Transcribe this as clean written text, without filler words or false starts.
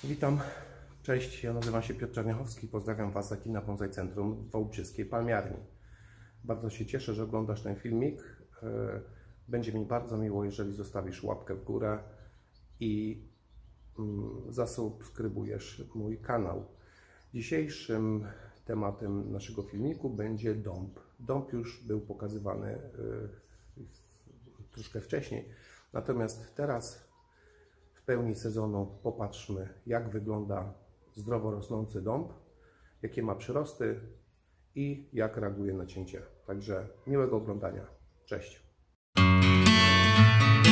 Witam, cześć, ja nazywam się Piotr Czerniachowski, pozdrawiam Was z Akina Bonsai Centrum w Wałbrzyskiej Palmiarni. Bardzo się cieszę, że oglądasz ten filmik. Będzie mi bardzo miło, jeżeli zostawisz łapkę w górę i zasubskrybujesz mój kanał. Dzisiejszym tematem naszego filmiku będzie dąb. Dąb już był pokazywany troszkę wcześniej, natomiast teraz w pełni sezonu popatrzmy, jak wygląda zdrowo rosnący dąb, jakie ma przyrosty i jak reaguje na cięcie. Także miłego oglądania. Cześć!